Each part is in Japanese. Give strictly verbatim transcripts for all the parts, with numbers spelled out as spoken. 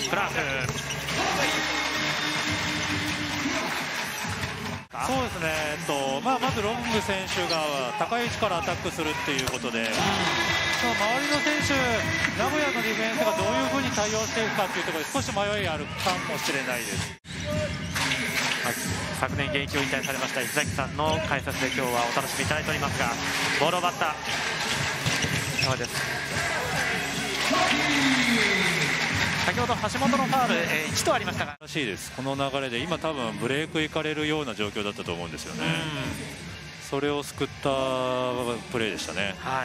クラーク。 そうですね、えっとまあ、まずロング選手が高い位置からアタックするっていうことで、その周りの選手、名古屋のディフェンスがどういうふうに対応していくかというところで少し迷いあるかもしれないです。 昨年現役を引退されました石崎さんの解説で今日はお楽しみいただいておりますが、ボールを奪ったそうです。先ほど橋本のファウル、えー、いちとありましたが、 らしいです。この流れで今多分ブレイク行かれるような状況だったと思うんですよね。それを救ったプレーでしたね。 はい。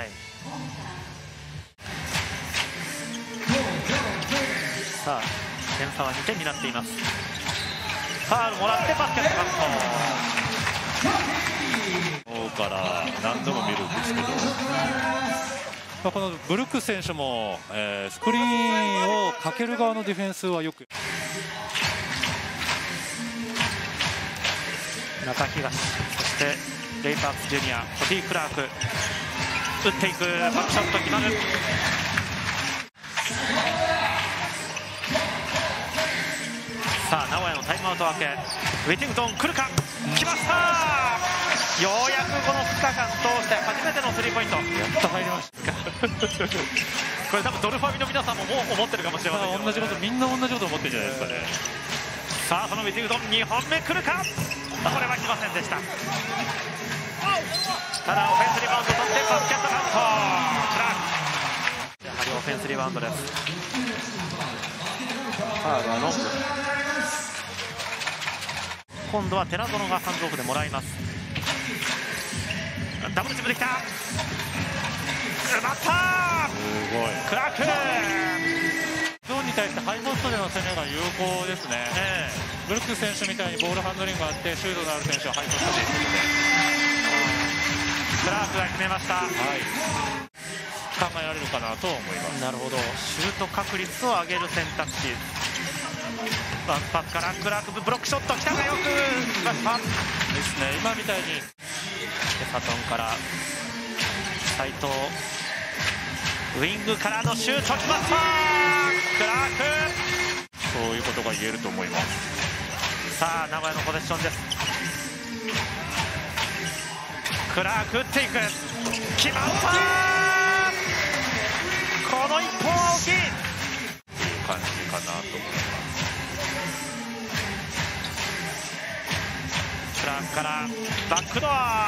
さあ点差はにてんになっています。ファウルもらってバスケットカウントから何度も見るんですけど、まあ、このブルックス選手も、えー、スクリーンをかける側のディフェンスはよく。 中東、そしてレイパーズジュニアコティ・クラーク、打っていく、バックショット決まる。さあ名古屋のタイムアウト明け、ウェティングトン来るか、来ました。ようやくこのふつかかん通して初めてのスリーポイント、やっと入りました。これ多分ドルファミの皆さんももう思ってるかもしれませんけど、ね、 同じこと、みんな同じこと思ってるんじゃないですかね。 さあそのウェティングトンにほんめ来るか、これは来ませんでした。ただオフェンスリバウンド取ってバスケットカウント。やはりオフェンスリバウンドです。ファウルはロング。今度は寺園がハンドオフでもらいます。ダブルチップできた、奪った、 すごい。 クラーク。 ゾーンに対してハイポストでの攻めが有効ですね。 えー、ブルックス選手みたいにボールハンドリングがあってシュートのある選手はハイポストでいくことで、 クラークが決めました。はい、 考えられるかなと思います。 なるほど、シュート確率を上げる選択肢。バックパスからクラーク、ブロックショット来たがよくですね。今みたいにサトンから斉藤、ウィングからのシュート決まった。クラーク、 そういうことが言えると思います。 さあ名古屋のポゼッションです。クラーク打っていく、決まった。この一本は大きいという感じかなと思います。 クラークからバックドア